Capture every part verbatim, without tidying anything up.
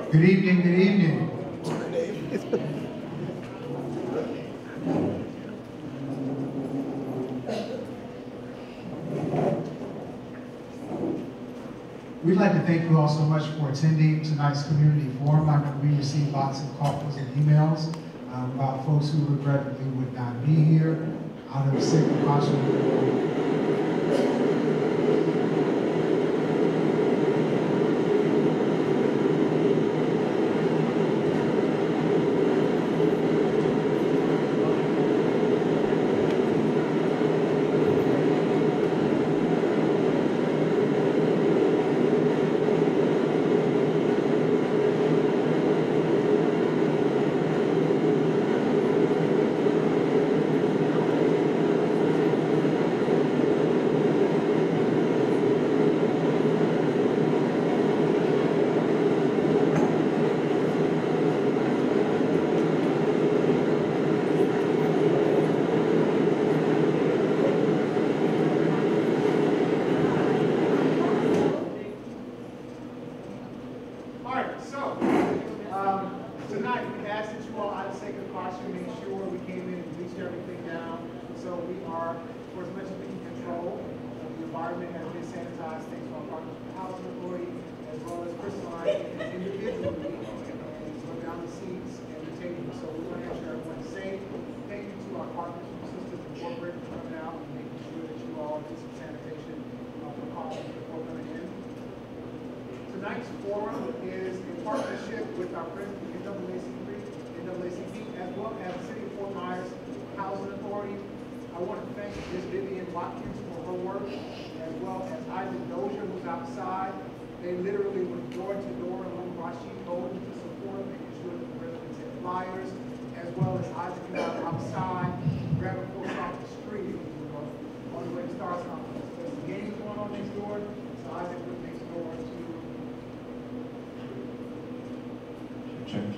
Good evening, good evening. We'd like to thank you all so much for attending tonight's community forum. I know we received lots of calls and emails um, about folks who regrettably would not be here out of sick precaution. They literally went door to door along Rashid Road to support, making sure that the residents had flyers, as well as Isaac and I outside, grabbing folks off the street, you know, on the way to Stars Conference. There's a game going on next door, so Isaac went next door to Change.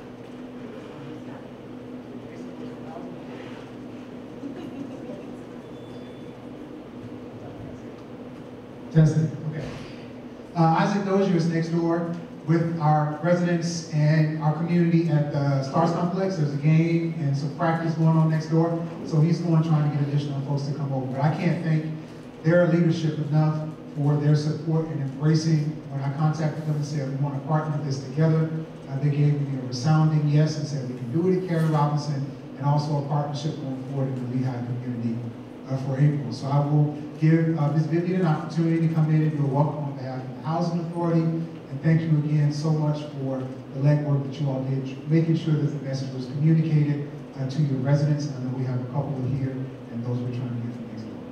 Testing. Okay. Uh, Isaac Dozier is next door with our residents and our community at the Stars Complex. There's a game and some practice going on next door. So he's going trying to get additional folks to come over. But I can't thank their leadership enough for their support and embracing. When I contacted them and said we want to partner this together, uh, they gave me a resounding yes and said we can do it at Carrie Robinson, and also a partnership going forward in the Lehigh community uh, for April. So I will give uh, Miz Vivian an opportunity to come in and do a welcome on behalf of the Housing Authority. And thank you again so much for the legwork that you all did, making sure that the message was communicated uh, to your residents. I know we have a couple here and those we're trying to get from next door.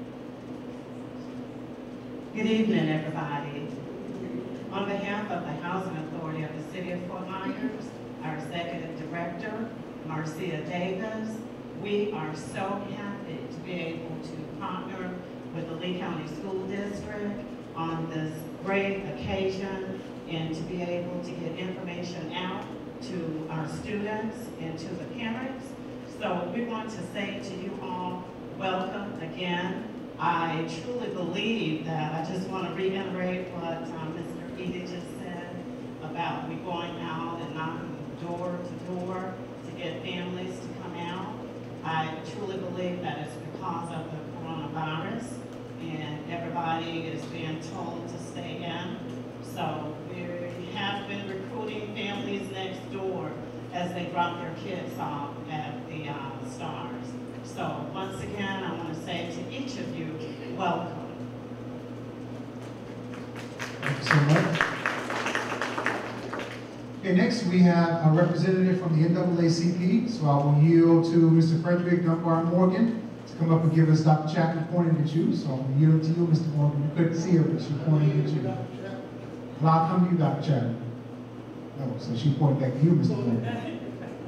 Good evening, everybody. On behalf of the Housing Authority of the City of Fort Myers, our Executive Director, Marcia Davis, we are so happy to be able to partner with the Lee County School District on this great occasion and to be able to get information out to our students and to the parents. So we want to say to you all, welcome again. I truly believe that, I just want to reiterate what um, Mister Eady just said about we going out and knocking door to door to get families to come out. I truly believe that it's because of the coronavirus and everybody is being told to stay in. So we have been recruiting families next door as they drop their kids off at the uh, Stars. So once again, I want to say to each of you, welcome. Thank you so much. Okay, next we have a representative from the N double A C P. So I will yield to Mister Frederick Dunbar Morgan to come up and give us, Doctor Chapman pointing at you. So I will yield to you, Mister Morgan. You couldn't see her, but she pointed at you. Well, I'll come to you, Doctor Chapman. No, so she pointed back to you, Mister Morgan.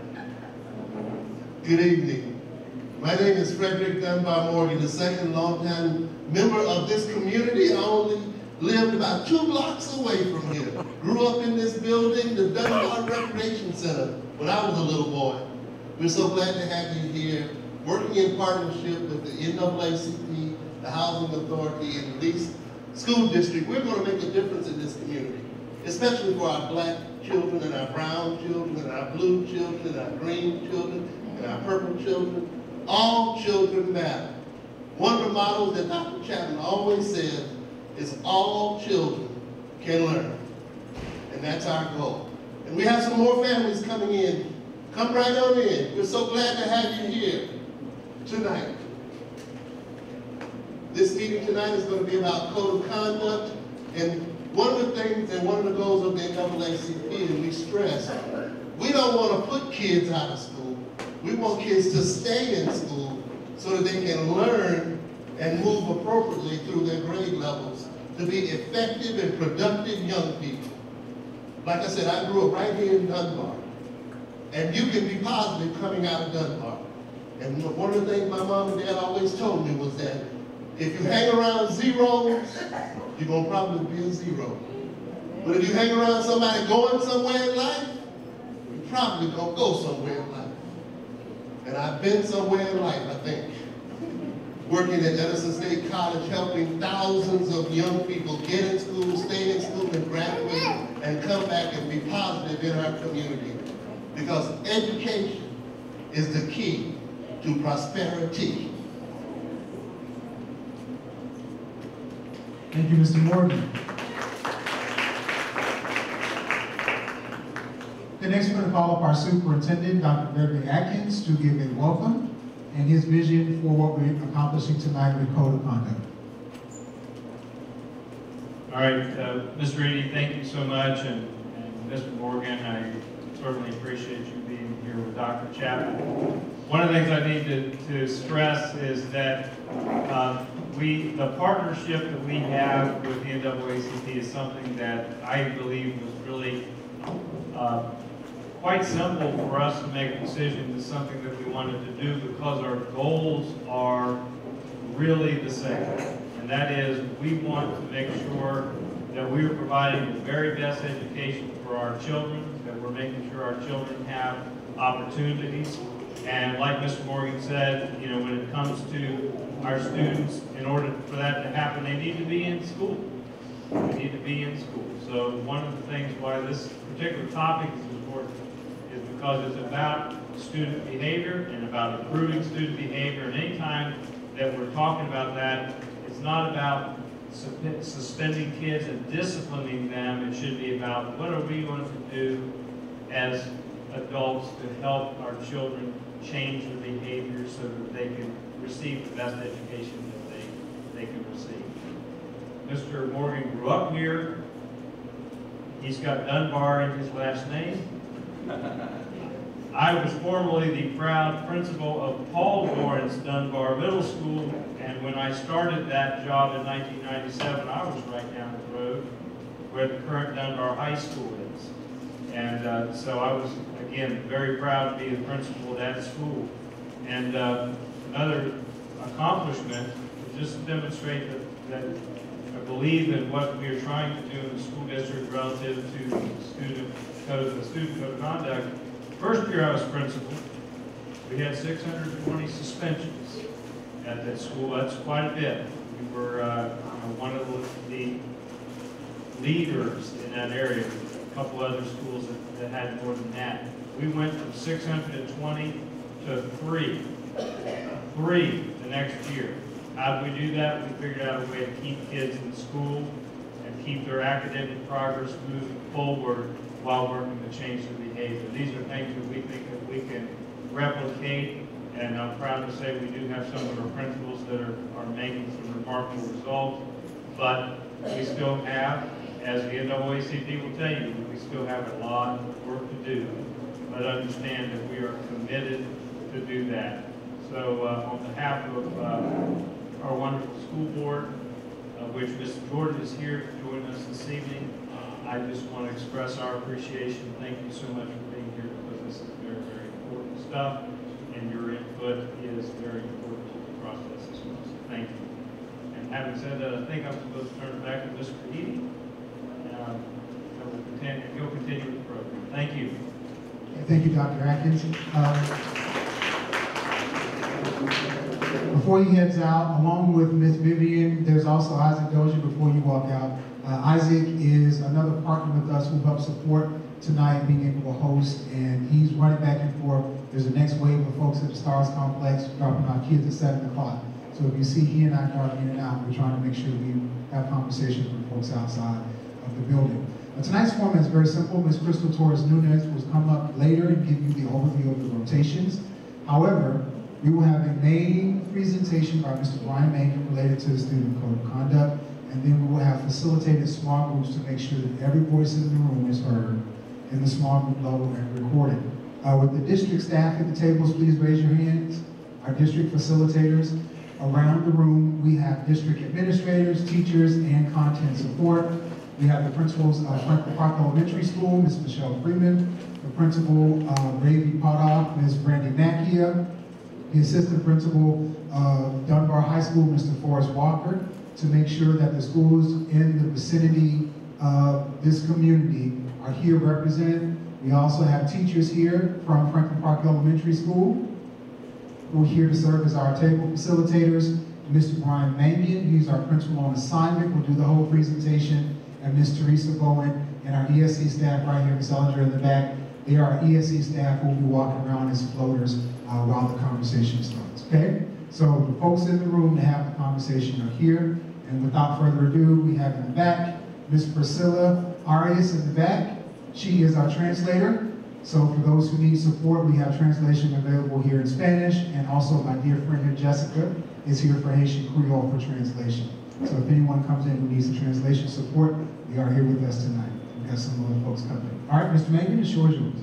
Good evening. My name is Frederick Dunbar Morgan, the second longtime member of this community. I only lived about two blocks away from here. Grew up in this building, the Dunbar Recreation Center, when I was a little boy. We're so glad to have you here, working in partnership with the N double A C P, the Housing Authority, and the Lee School District. We're going to make a difference in this community, especially for our Black children and our brown children and our blue children and our green children and our purple children. All children matter. One of the models that Doctor Chapman always says is all children can learn. And that's our goal. And we have some more families coming in. Come right on in. We're so glad to have you here tonight. This meeting tonight is going to be about code of conduct. And one of the things and one of the goals of the N double A C P, and we stress, we don't want to put kids out of school. We want kids to stay in school so that they can learn and move appropriately through their grade levels to be effective and productive young people. Like I said, I grew up right here in Dunbar. And you can be positive coming out of Dunbar. And one of the things my mom and dad always told me was that if you hang around zeros, you're going to probably be a zero. But if you hang around somebody going somewhere in life, you're probably going to go somewhere in life. And I've been somewhere in life, I think. Working at Edison State College, helping thousands of young people get in school, stay in school, and graduate, and come back and be positive in our community. Because education is the key to prosperity. Thank you, Mister Morgan. The next, we're going to call up our superintendent, Doctor Gregory Adkins, to give a welcome and his vision for what we're accomplishing tonight with Code of Conduct. All right, uh, Mister Eady, thank you so much, and, and Mister Morgan, I certainly appreciate you being here with Doctor Chapman. One of the things I need to, to stress is that uh, we, the partnership that we have with the N double A C P is something that I believe was really uh, quite simple for us to make a decision. It's something that we wanted to do because our goals are really the same. And that is, we want to make sure that we are providing the very best education for our children, that we're making sure our children have opportunities. And like Mister Morgan said, you know, when it comes to our students, in order for that to happen, they need to be in school. They need to be in school. So one of the things why this particular topic is important is because it's about student behavior and about improving student behavior. And anytime that we're talking about that, it's not about suspending kids and disciplining them. It should be about what are we going to do as adults to help our children change their behavior so that they can receive the best education that they, they can receive. Mister Morgan grew up here. He's got Dunbar in his last name. I was formerly the proud principal of Paul Lawrence Dunbar Middle School, and when I started that job in nineteen ninety-seven, I was right down the road where the current Dunbar High School is. And uh, so I was, again, very proud to be the principal of that school. And uh, another accomplishment is just to demonstrate that, that I believe in what we are trying to do in the school district relative to student code, the student code of conduct. First year I was principal, we had six hundred twenty suspensions at that school. That's quite a bit. We were uh, you know, one of the, the leaders in that area. A couple other schools that, that had more than that. We went from six hundred twenty to three. Three the next year. How did we do that? We figured out a way to keep kids in school and keep their academic progress moving forward while working to change their behavior. These are things that we think that we can replicate, and I'm proud to say we do have some of our principals that are, are making some remarkable results, but we still have, as the N double A C P will tell you, we still have a lot of work to do, but understand that we are committed to do that. So uh, on behalf of uh, our wonderful school board, uh, which Mister Jordan is here to join us this evening, I just want to express our appreciation. Thank you so much for being here, because this is very, very important stuff, and your input is very important to the process as well. So thank you. And having said that, I think I'm supposed to turn it back to Mister Eady. Uh, I will continue, he'll continue with the program. Thank you. Thank you, Doctor Adkins. Uh, before he heads out, along with Miz Vivian, there's also Isaac Dozier before you walk out. Uh, Isaac is another partner with us who helped support tonight, being able to host, and he's running back and forth. There's a next wave of folks at the Stars Complex dropping our kids at seven o'clock. So if you see he and I darting in and out, we're trying to make sure we have conversations with folks outside of the building. Uh, tonight's format is very simple. Miz Crystal Torres Nunez will come up later and give you the overview of the rotations. However, we will have a main presentation by Mister Brian Mangan related to the student code of conduct, and then we will have facilitated small groups to make sure that every voice in the room is heard in the small group level and recorded. Uh, with the district staff at the tables, please raise your hands. Our district facilitators. Around the room, we have district administrators, teachers, and content support. We have the principals of Franklin Park Elementary School, Miz Michelle Freeman, the principal, uh, Ravi Potoff, Miz Brandy Macchia, the assistant principal of Dunbar High School, Mister Forrest Walker, to make sure that the schools in the vicinity of this community are here represented. We also have teachers here from Franklin Park Elementary School who are here to serve as our table facilitators. Mister Brian Mangan, he's our principal on assignment, will do the whole presentation, and Miz Teresa Bowen and our E S C staff right here, Miz Ellinger in the back. They are our E S C staff who will be walking around as floaters uh, while the conversation starts, okay? So the folks in the room to have the conversation are here, and without further ado, we have in the back, Miz Priscilla Arias in the back. She is our translator. So for those who need support, we have translation available here in Spanish, and also my dear friend here, Jessica, is here for Haitian Creole for translation. So if anyone comes in who needs the translation support, they are here with us tonight. We've got some other folks coming. All right, Mister Mangan, the floor is yours.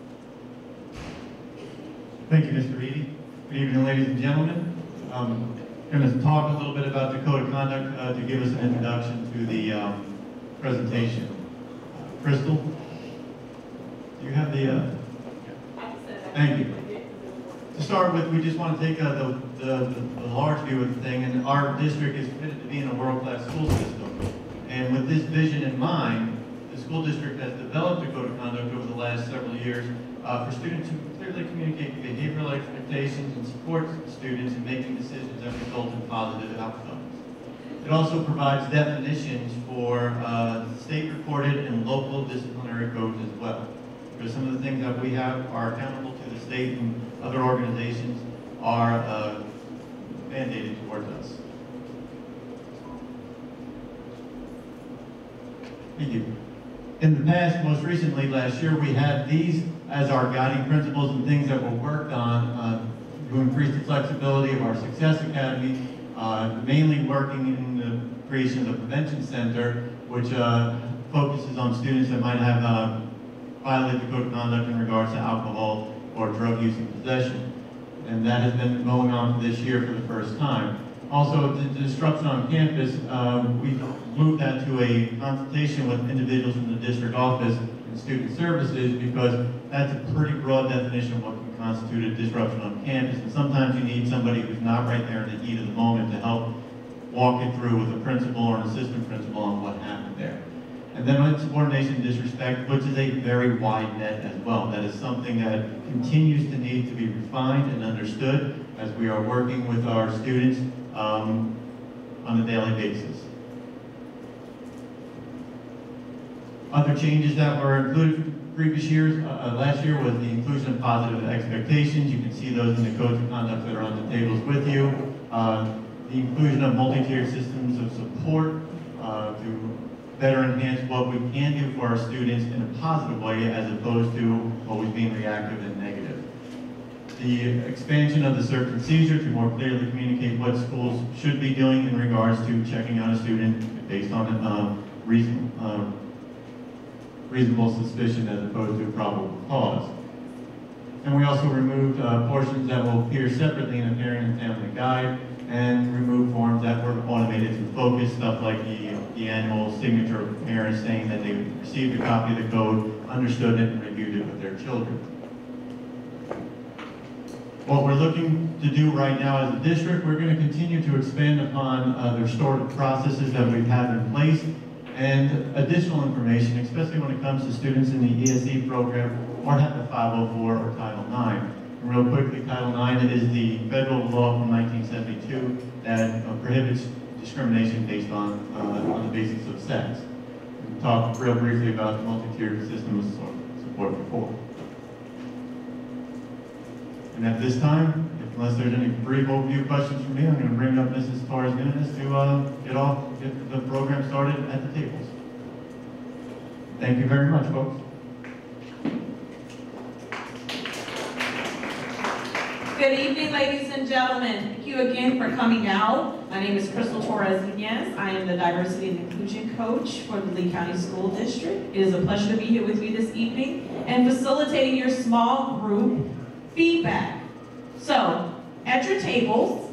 Thank you, Mister Eady. Good evening, ladies and gentlemen. Um, I'm going to talk a little bit about the Code of Conduct uh, to give us an introduction to the um, presentation. Uh, Crystal? You have the, uh, thank you. To start with, we just want to take uh, the, the, the large view of the thing, and our district is committed to being a world-class school system. And with this vision in mind, the school district has developed a code of conduct over the last several years uh, for students who clearly communicate behavioral expectations and support students in making decisions that result in positive outcomes. It also provides definitions for uh, state-recorded and local disciplinary codes as well. Because some of the things that we have are accountable to the state and other organizations are uh, mandated towards us. Thank you. In the past, most recently last year, we had these as our guiding principles and things that were worked on uh, to increase the flexibility of our Success Academy, uh, mainly working in the creation of the Prevention Center, which uh, focuses on students that might have uh, violate the code of conduct in regards to alcohol or drug use and possession. And that has been going on for this year for the first time. Also, the disruption on campus, uh, we've moved that to a consultation with individuals from the district office and student services, because that's a pretty broad definition of what can constitute a disruption on campus. And sometimes you need somebody who's not right there in the heat of the moment to help walk it through with a principal or an assistant principal on what happened there. And then insubordination and disrespect, which is a very wide net as well. That is something that continues to need to be refined and understood as we are working with our students um, on a daily basis. Other changes that were included from previous years, uh, last year, was the inclusion of positive expectations. You can see those in the codes of conduct that are on the tables with you. Uh, the inclusion of multi-tiered systems of support uh, to better enhance what we can do for our students in a positive way, as opposed to always being reactive and negative. The expansion of the search and seizure to more clearly communicate what schools should be doing in regards to checking out a student based on uh, reason, uh, reasonable suspicion as opposed to probable cause. And we also removed uh, portions that will appear separately in a parent and family guide, and remove forms that were automated to focus, stuff like the, the annual signature of parents saying that they received a copy of the code, understood it, and reviewed it with their children. What we're looking to do right now as a district, we're going to continue to expand upon uh, the restorative processes that we've had in place, and additional information, especially when it comes to students in the E S E program or have the five oh four or Title nine. Real quickly, Title nine, it is the federal law from nineteen seventy-two that uh, prohibits discrimination based on, uh, on the basis of sex. talk real briefly about the multi-tiered system of support before. And at this time, if, unless there's any brief overview questions from me, I'm going to bring up Missus Torres-Nunez to uh, get off, get the program started at the tables. Thank you very much, folks. Good evening, ladies and gentlemen. Thank you again for coming out. My name is Crystal Torres-Nunez. I am the Diversity and Inclusion Coach for the Lee County School District. It is a pleasure to be here with you this evening and facilitating your small group feedback. So, at your tables,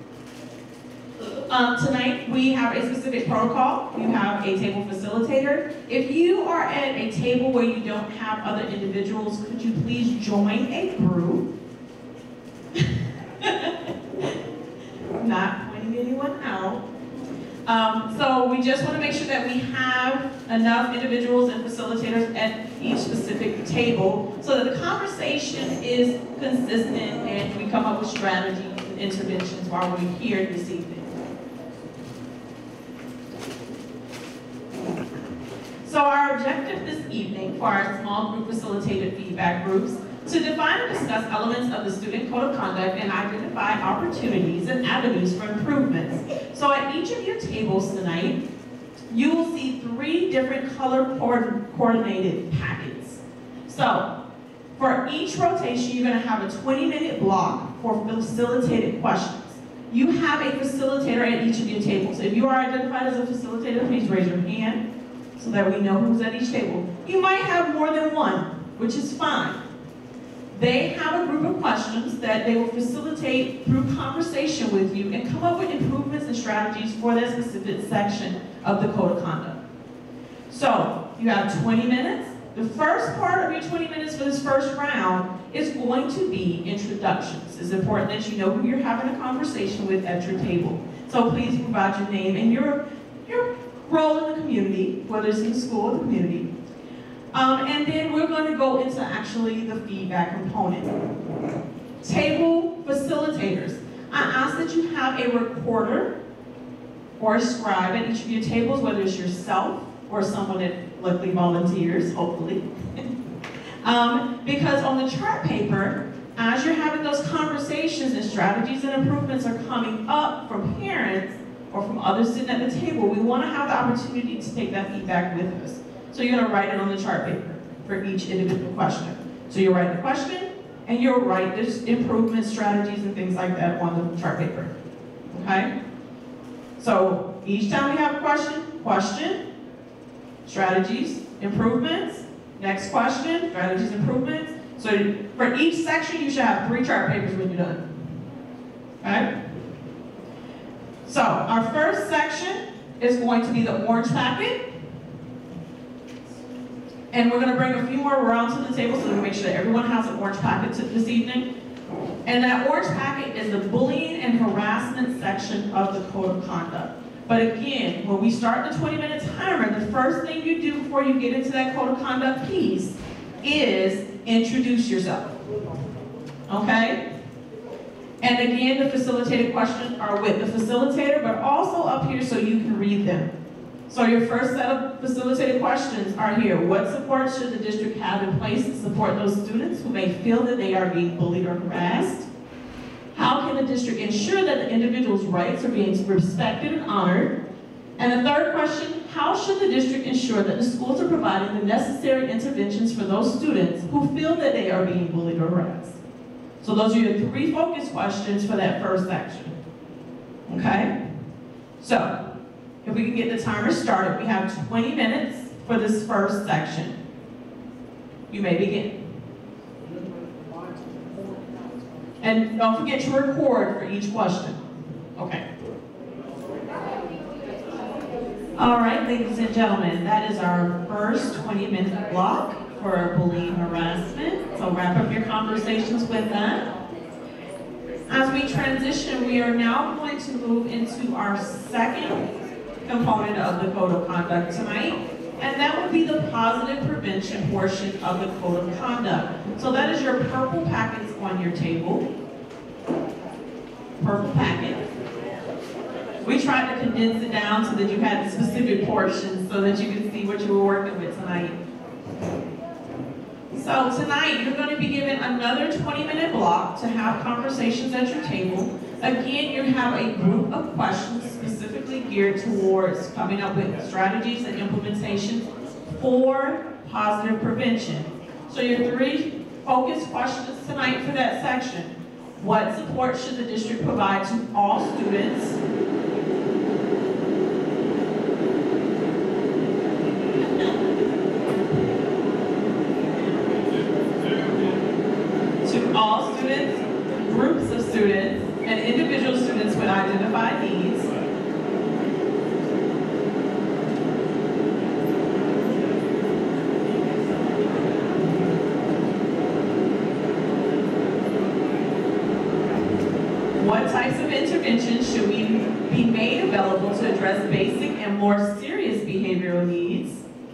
um, tonight we have a specific protocol. You have a table facilitator. If you are at a table where you don't have other individuals, could you please join a group? Not pointing anyone out. Um, so we just want to make sure that we have enough individuals and facilitators at each specific table so that the conversation is consistent and we come up with strategies and interventions while we're here this evening. So our objective this evening for our small group facilitated feedback groups to define and discuss elements of the student code of conduct and identify opportunities and avenues for improvements. So at each of your tables tonight, you will see three different color coordinated packets. So for each rotation, you're going to have a twenty minute block for facilitated questions. You have a facilitator at each of your tables. If you are identified as a facilitator, please raise your hand so that we know who's at each table. You might have more than one, which is fine. They have a group of questions that they will facilitate through conversation with you and come up with improvements and strategies for that specific section of the Code of Conduct. So, you have twenty minutes. The first part of your twenty minutes for this first round is going to be introductions. It's important that you know who you're having a conversation with at your table. So please provide your name and your, your role in the community, whether it's in the school or the community. Um, and then we're going to go into actually the feedback component. Table facilitators. I ask that you have a recorder or a scribe at each of your tables, whether it's yourself or someone that luckily volunteers, hopefully. um, because on the chart paper, as you're having those conversations and strategies and improvements are coming up from parents or from others sitting at the table, we want to have the opportunity to take that feedback with us. So you're going to write it on the chart paper for each individual question. So you write the question, and you'll write this improvement strategies and things like that on the chart paper. Okay? So each time we have a question, question, strategies, improvements, next question, strategies, improvements. So for each section, you should have three chart papers when you're done. Okay? So our first section is going to be the orange packet. And we're going to bring a few more around to the table so we make sure that everyone has an orange packet to this evening. And that orange packet is the bullying and harassment section of the Code of Conduct. But again, when we start the twenty minute timer, the first thing you do before you get into that Code of Conduct piece is introduce yourself. Okay? And again, the facilitated questions are with the facilitator, but also up here so you can read them. So your first set of facilitated questions are here. What support should the district have in place to support those students who may feel that they are being bullied or harassed? How can the district ensure that the individual's rights are being respected and honored? And the third question, how should the district ensure that the schools are providing the necessary interventions for those students who feel that they are being bullied or harassed? So those are your three focus questions for that first section. Okay? So, if we can get the timer started, we have twenty minutes for this first section. You may begin. And don't forget to record for each question. Okay. All right, ladies and gentlemen, that is our first twenty minute block for bullying harassment. So wrap up your conversations with that. As we transition, we are now going to move into our second component of the Code of Conduct tonight, and that will be the positive prevention portion of the Code of Conduct. So that is your purple packets on your table. Purple packet. We tried to condense it down so that you had the specific portions so that you can see what what you were working with tonight. So tonight, you're going to be given another twenty minute block to have conversations at your table. Again, you have a group of questions specifically geared towards coming up with strategies and implementation for positive prevention. So your three focused questions tonight for that section. What support should the district provide to all students? To all students, groups of students, and individual students with identified needs. What types of interventions should we be made available to address basic and more serious behavioral needs?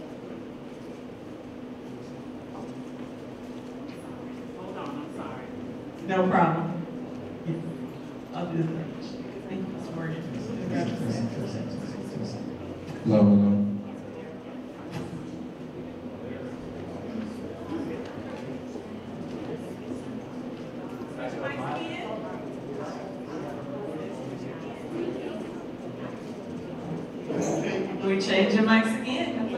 Hold on, I'm sorry. No problem. I'll do that. Thank you, Miz Morgan. Low, low. We change your mics again? That's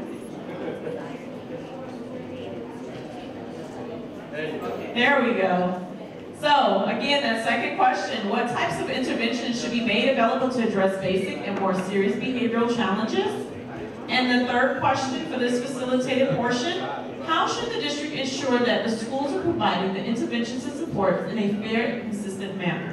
okay. There we go. So, again, that second question, what types of interventions should be made available to address basic and more serious behavioral challenges? And the third question for this facilitated portion, how should the district ensure that the schools are providing the interventions and supports in a fair and consistent manner?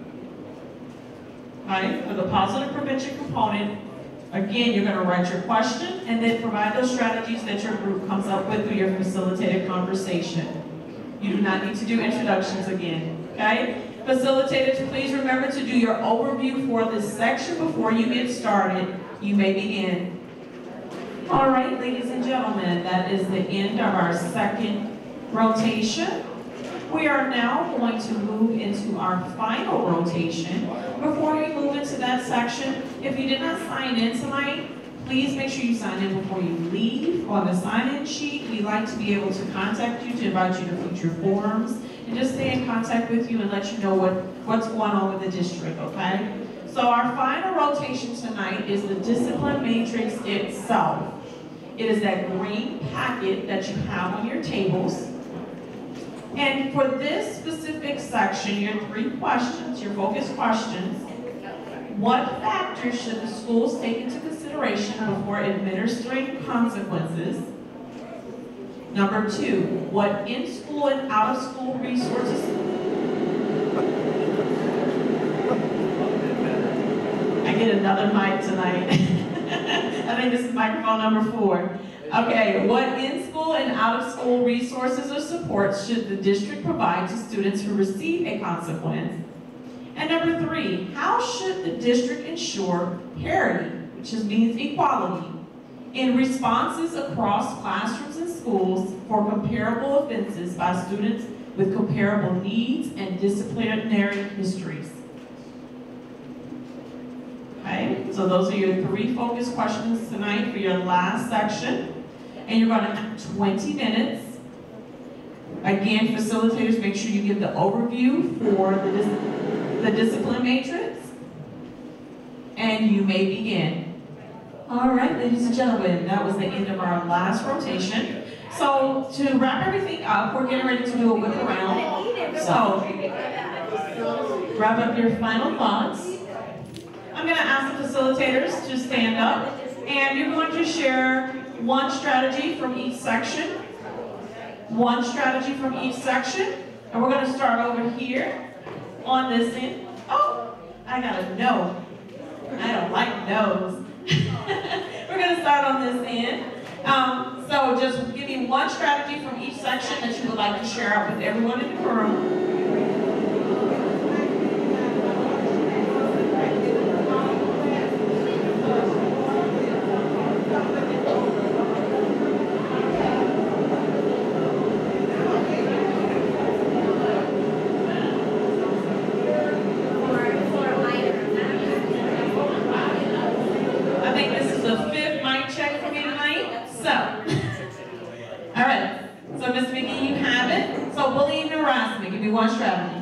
Right? For the positive prevention component, again, you're going to write your question and then provide those strategies that your group comes up with through your facilitated conversation. You do not need to do introductions again, okay? Facilitators, please remember to do your overview for this section before you get started. You may begin. All right, ladies and gentlemen, that is the end of our second rotation. We are now going to move into our final rotation. Before we move into that section, if you did not sign in tonight, please make sure you sign in before you leave. On the sign-in sheet, we like to be able to contact you to invite you to future forums and just stay in contact with you and let you know what, what's going on with the district, okay? So our final rotation tonight is the discipline matrix itself. It is that green packet that you have on your tables. And for this specific section, your three questions, your focus questions, what factors should the schools take into consideration before administering consequences? Number two, what in-school and out-of-school resources? I get another mic tonight. I think this is microphone number four. Okay, what in-school and out-of-school resources or supports should the district provide to students who receive a consequence? And number three, how should the district ensure parity, which means equality, in responses across classrooms and schools for comparable offenses by students with comparable needs and disciplinary histories? Okay, so those are your three focus questions tonight for your last section. And you're going to have twenty minutes. Again, facilitators, make sure you give the overview for the, dis the discipline matrix. And you may begin. All right, ladies and gentlemen, that was the end of our last rotation. So to wrap everything up, we're getting ready to do a whip around. So wrap up your final thoughts. I'm going to ask the facilitators to stand up, and you're going to share one strategy from each section, one strategy from each section, and we're going to start over here on this end. Oh, I got a no. I don't like no's. We're going to start on this end. Um, so just give me one strategy from each section that you would like to share out with everyone in the room. I think this is the fifth mic check for me tonight. All right, so Miz McGee, you have it. So bullying and harassment, give me one strategy.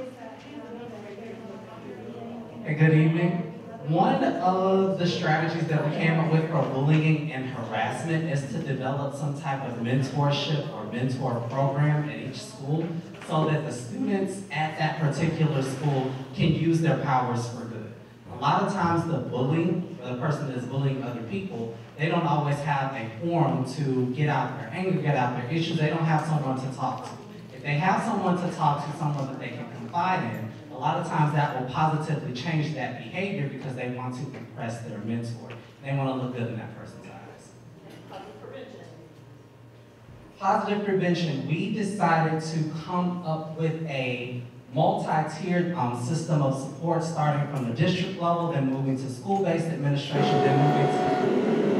Hey, good evening. One of the strategies that we came up with for bullying and harassment is to develop some type of mentorship or mentor program at each school so that the students at that particular school can use their powers for good. A lot of times the bullying, or the person that's bullying other people, they don't always have a forum to get out their anger, get out their issues. They don't have someone to talk to. If they have someone to talk to, someone that they can confide in, a lot of times that will positively change that behavior because they want to impress their mentor. They want to look good in that person's eyes. Positive prevention. Positive prevention, we decided to come up with a multi-tiered um, system of support starting from the district level, then moving to school-based administration, then moving to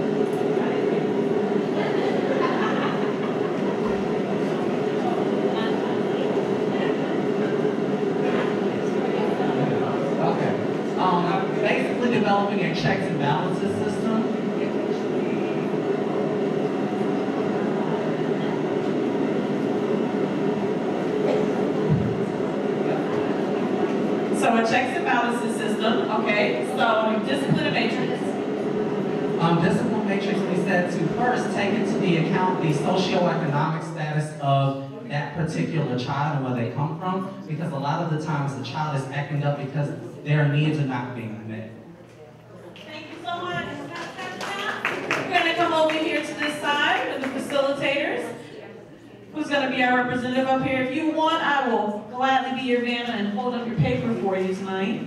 developing a checks and balances system. So a checks and balances system, okay, so discipline matrix. Um, discipline matrix, we said to first take into the account the socioeconomic status of that particular child and where they come from, because a lot of the times the child is acting up because their needs are not being met. We're going to come over here to this side with the facilitators. Who's going to be our representative up here? If you want, I will gladly be your Vanna and hold up your paper for you tonight.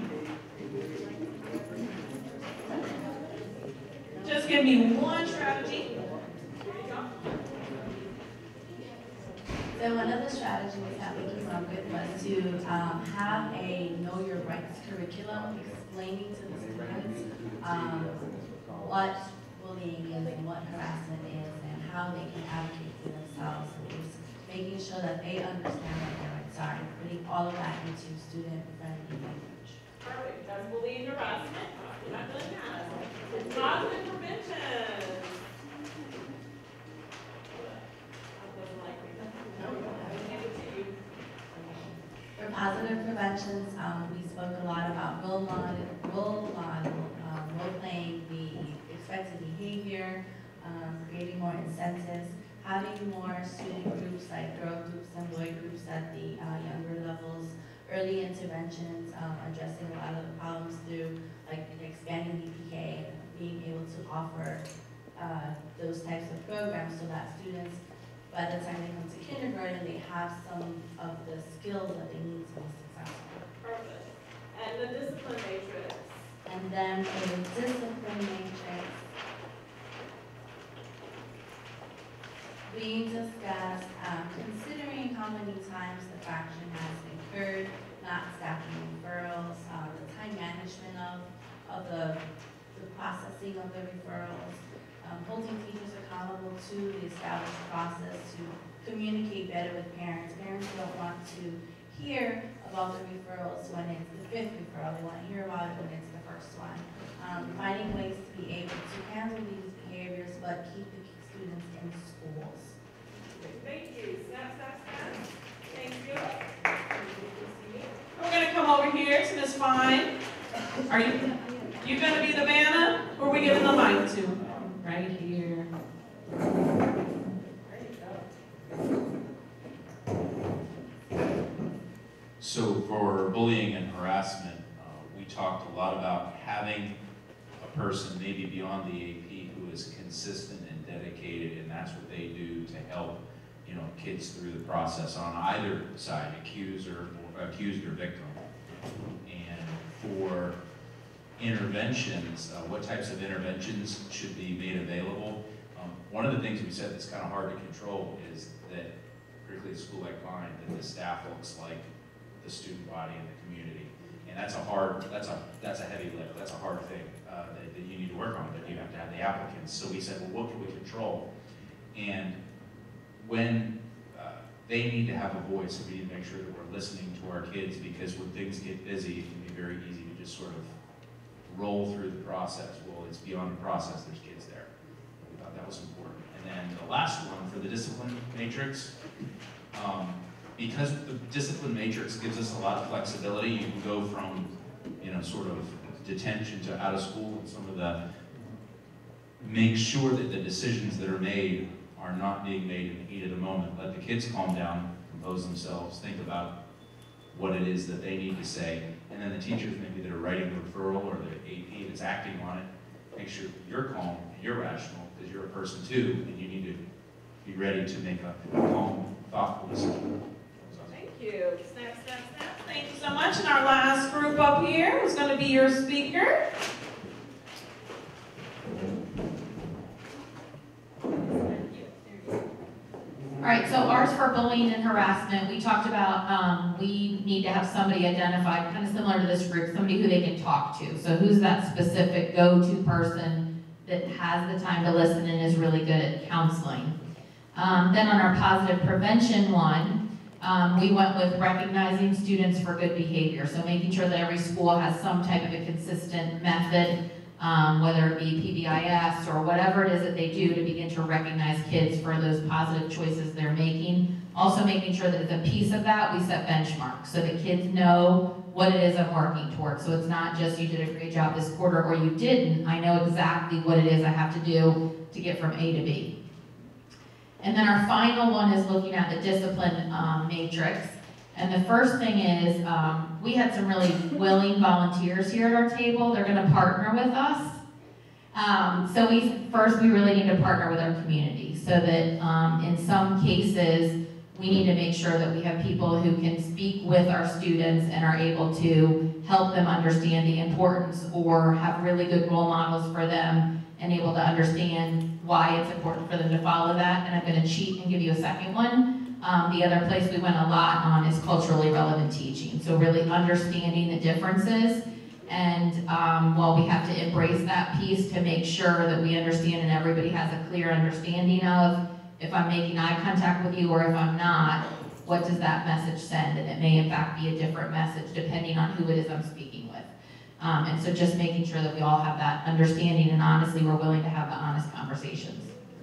Just give me one strategy. So one of the strategies that we came up with was to um, have a Know Your Rights curriculum explaining to the students um, what bullying is and what harassment is and how they can advocate for themselves, and just making sure that they understand what their rights are and putting all of that into student-friendly language. Perfect. That's bullying and harassment. You're not doing that. Positive prevention. For positive preventions, um, we spoke a lot about role model, role model, um, role playing, the expected behavior, um, creating more incentives, having more student groups like girl groups and boy groups at the uh, younger levels, early interventions, um, addressing a lot of the problems through like expanding the P K and being able to offer uh, those types of programs so that students, by the time they come to kindergarten, they have some of the skills that they need to be successful. Perfect. And the discipline matrix. And then for the discipline matrix, we discussed um, considering how many times the fraction has incurred, not stacking referrals, um, the time management of, of the, the processing of the referrals, Um, holding teachers accountable to the established process to communicate better with parents. Parents don't want to hear about the referrals when it's the fifth referral. They want to hear about it when it's the first one. Um, finding ways to be able to handle these behaviors but keep the students in schools. Thank you. Snap, snap, snap. Thank you. We're going to come over here to Miz Fine. Are you, you going to be the Vanna? Or are we giving the mic to? Right here. So for bullying and harassment, uh, we talked a lot about having a person maybe beyond the A P who is consistent and dedicated, and that's what they do to help, you know, kids through the process on either side, accuser, or, accused or victim. And for interventions, uh, what types of interventions should be made available. Um, one of the things we said that's kind of hard to control is that, particularly a school like mine, that the staff looks like the student body and the community. And that's a hard, that's a, that's a heavy lift, that's a hard thing uh, that, that you need to work on, that you have to have the applicants. So we said, well, what can we control? And when uh, they need to have a voice, we need to make sure that we're listening to our kids, because when things get busy, it can be very easy to just sort of roll through the process. Well, it's beyond the process, there's kids there. We thought that was important. And And the last one for the discipline matrix, um, because the discipline matrix gives us a lot of flexibility, you can go from, you know, sort of detention to out of school, and some of the, make sure that the decisions that are made are not being made in the heat of the moment. Let the kids calm down, compose themselves, think about what it is that they need to say, and then the teachers maybe that are writing the referral or the A P that's acting on it, make sure you're calm and you're rational, because you're a person too, and you need to be ready to make a calm, thoughtful decision. Thank you. Snap, snap, snap. Thank you so much. And our last group up here is going to be your speaker. All right, so ours for bullying and harassment, we talked about um, we need to have somebody identified, kind of similar to this group, somebody who they can talk to. So who's that specific go-to person that has the time to listen and is really good at counseling. Um, then on our positive prevention one, um, we went with recognizing students for good behavior. So making sure that every school has some type of a consistent method, um, whether it be P B I S or whatever it is that they do to begin to recognize kids for those positive choices they're making. Also making sure that as a piece of that, we set benchmarks so that kids know what it is I'm working towards. So it's not just you did a great job this quarter or you didn't. I know exactly what it is I have to do to get from A to B. And then our final one is looking at the discipline um, matrix. And the first thing is, um, we had some really willing volunteers here at our table. They're gonna partner with us. Um, so we, first we really need to partner with our community so that um, in some cases, we need to make sure that we have people who can speak with our students and are able to help them understand the importance or have really good role models for them and able to understand why it's important for them to follow that. And I'm gonna cheat and give you a second one. Um, the other place we went a lot on is culturally relevant teaching. So really understanding the differences. And um, while we have to embrace that piece to make sure that we understand and everybody has a clear understanding of if I'm making eye contact with you or if I'm not, what does that message send? And it may in fact be a different message depending on who it is I'm speaking with. Um, and so just making sure that we all have that understanding and honestly we're willing to have the honest conversations.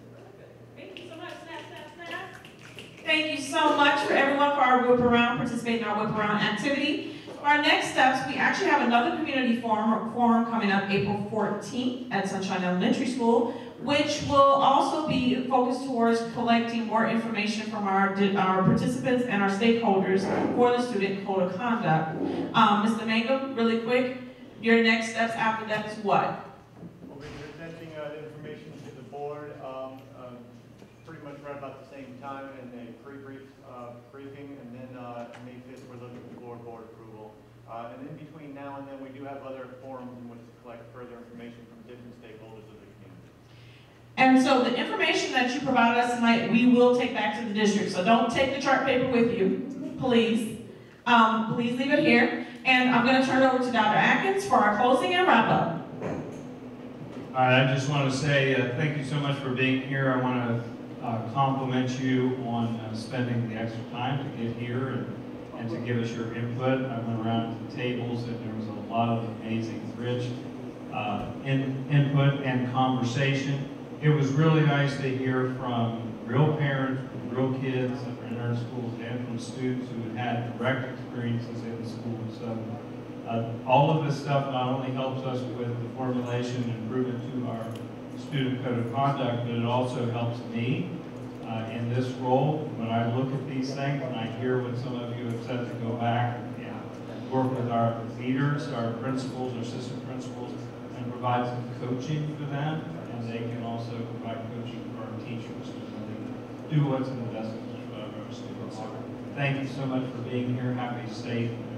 Thank you so much. Snap, snap, snap. Thank you so much for everyone for our whip around, participating in our whip around activity. For our next steps, we actually have another community forum, forum coming up April fourteenth at Sunshine Elementary School, which will also be focused towards collecting more information from our, our participants and our stakeholders for the student code of conduct. Um, Mister Mangum, really quick, your next steps after that is what? We'll be presenting uh, the information to the board um, uh, pretty much right about the same time in a pre-brief uh, briefing, and then uh, May fifth we're looking for board approval. Uh, and in between now and then we do have other forums in which to collect further information from different stakeholders of the community. And so the information that you provided us tonight, we will take back to the district. So don't take the chart paper with you, please. Um, please leave it here. And I'm going to turn it over to Doctor Adkins for our closing and wrap up. All right, I just want to say uh, thank you so much for being here. I want to uh, compliment you on uh, spending the extra time to get here and, and to give us your input. I went around to the tables and there was a lot of amazing, rich uh, in, input and conversation. It was really nice to hear from real parents, from real kids that were in our schools, and from students who had had direct experiences in the school. So uh, all of this stuff not only helps us with the formulation and improvement to our student code of conduct, but it also helps me uh, in this role when I look at these things and I hear what some of you have said to go back and work with our leaders, our principals, our assistant principals, and provide some coaching for them. And they can also provide coaching for our teachers to really do what's in the best interest of our students. So thank you so much for being here. Happy, safe,